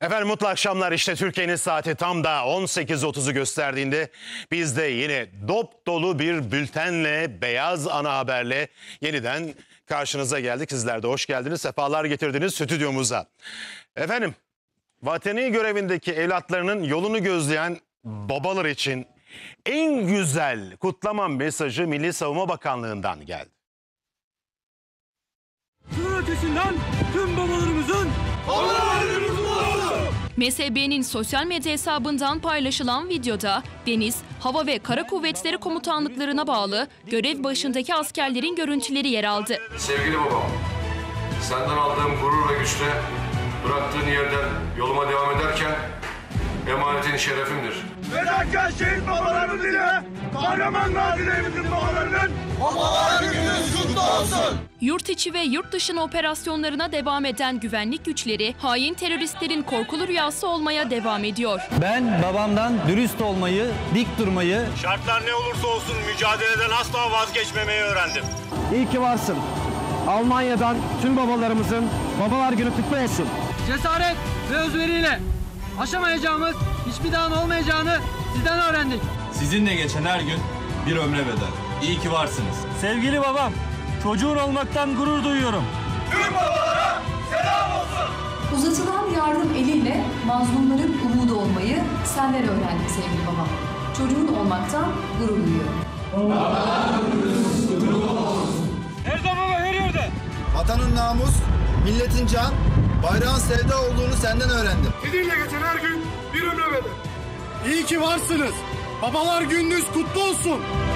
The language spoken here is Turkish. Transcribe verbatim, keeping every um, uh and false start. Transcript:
Efendim mutlu akşamlar. İşte Türkiye'nin saati tam da on sekiz otuzu gösterdiğinde biz de yine dop dolu bir bültenle, beyaz ana haberle yeniden karşınıza geldik. Sizler de hoş geldiniz, sefalar getirdiniz stüdyomuza. Efendim, vatani görevindeki evlatlarının yolunu gözleyen babalar için en güzel kutlama mesajı Milli Savunma Bakanlığı'ndan geldi. Sınır ötesinden tüm babalarımızın M S B'nin sosyal medya hesabından paylaşılan videoda Deniz, Hava ve Kara Kuvvetleri Komutanlıklarına bağlı görev başındaki askerlerin görüntüleri yer aldı. Sevgili babam, senden aldığım gurur ve güçle bıraktığın yerden yoluma devam ederken emanetin şerefimdir. fedakarlık şehit babalarımız ile kahraman gazilerimizin babalarının babalar gününüz kutlu olsun. Yurt içi ve yurt dışına operasyonlarına devam eden güvenlik güçleri hain teröristlerin korkulu rüyası olmaya devam ediyor. Ben babamdan dürüst olmayı, dik durmayı, şartlar ne olursa olsun mücadeleden asla vazgeçmemeyi öğrendim. İyi ki varsın. Almanya'dan tüm babalarımızın Babalar Günü kutlu olsun. Cesaret ve özveriyle aşamayacağımız hiçbir dağın olmayacağını sizden öğrendik. Sizinle geçen her gün bir ömre bedel. İyi ki varsınız. sevgili babam, çocuğun olmaktan gurur duyuyorum. Tüm babalara selam olsun. Uzatılan yardım eliyle mazlumların umudu olmayı senden öğrendim sevgili babam. Çocuğun olmaktan gurur duyuyorum. Her zaman ve her yerde vatanın namus, milletin can, bayrağın sevda olduğunu senden öğrendim. sizinle geçen her gün bir ömre bedel. İyi ki varsınız. Babalar Gününüz kutlu olsun.